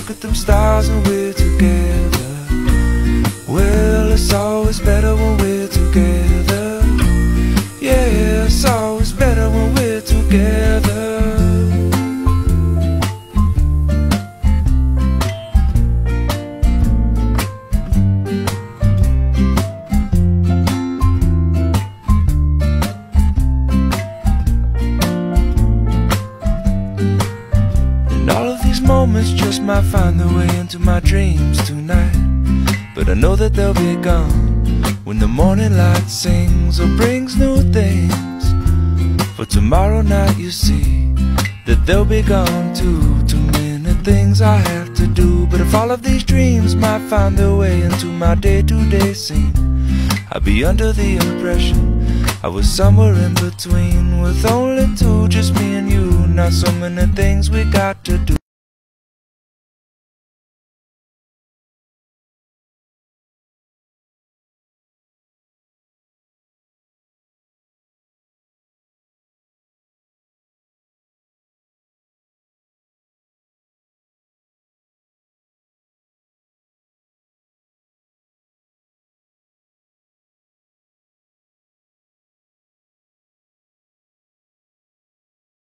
look at them stars and we're together. Well, it's always better when we're together. Yeah, it's always better when we're together. Moments just might find their way into my dreams tonight, but I know that they'll be gone when the morning light sings or brings new things. For tomorrow night you see that they'll be gone too. Too many things I have to do, but if all of these dreams might find their way into my day-to-day scene, I'd be under the impression I was somewhere in between, with only two, just me and you. Not so many things we got to do.